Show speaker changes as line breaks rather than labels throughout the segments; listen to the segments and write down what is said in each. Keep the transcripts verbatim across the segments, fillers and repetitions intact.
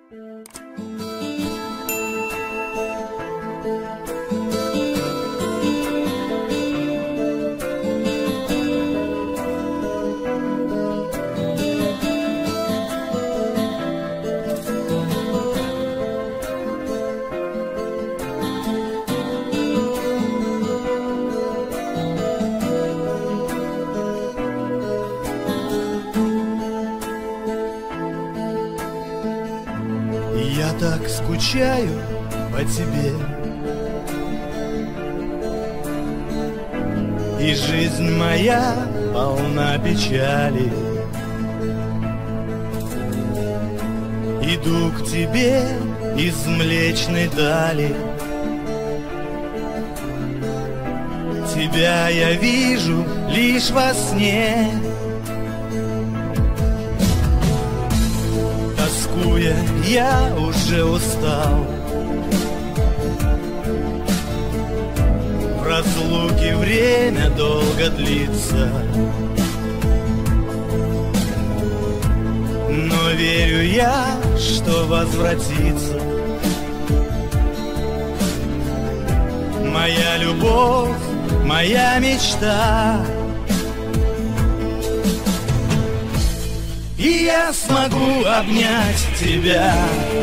Я так скучаю по тебе, и жизнь моя полна печали. Иду к тебе из Млечной Дали, тебя я вижу лишь во сне. Тоскуя, я уже устал, в разлуке время долго длится, но верю я, что возвратится моя любовь, моя мечта. И я смогу обнять тебя,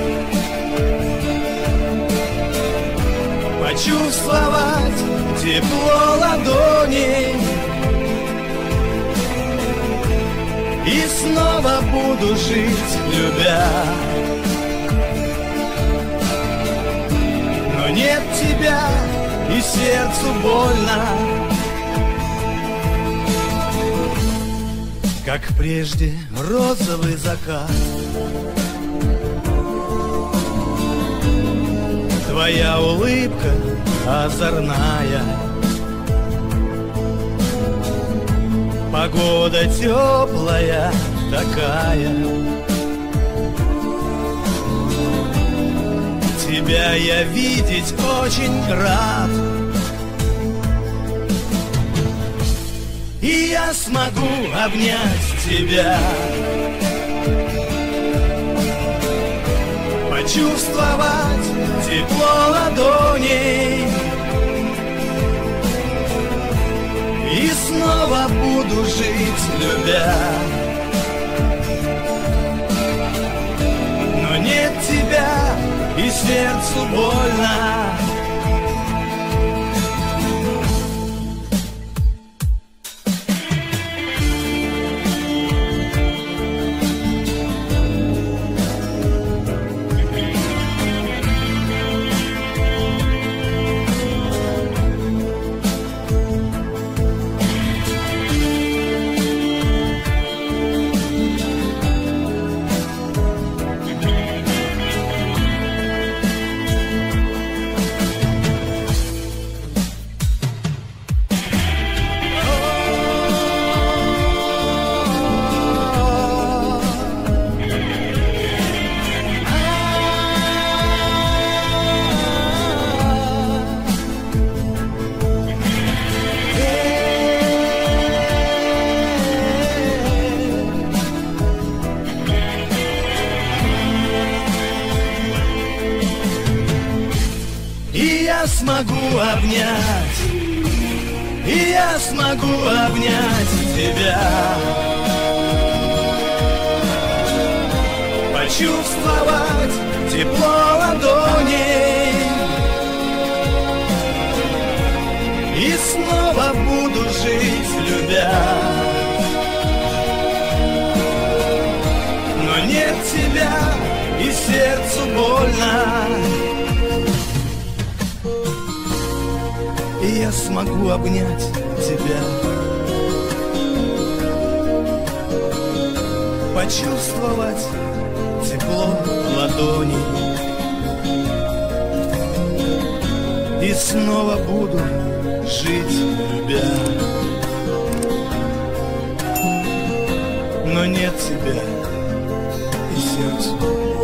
почувствовать тепло ладоней, и снова буду жить, любя. Но нет тебя, и сердцу больно, как прежде розовый закат. Твоя улыбка озорная, погода теплая такая. Тебя я видеть очень рад, и я смогу обнять тебя, почувствовать тепло ладоней, и снова буду жить, любя. Но нет тебя, и сердцу больно. И я смогу обнять, и я смогу обнять тебя, почувствовать тепло ладоней, и снова буду жить, любя. Но нет тебя, и сердцу больно. И я смогу обнять тебя, почувствовать тепло ладоней, и снова буду жить, любя. Но нет тебя, и сердцу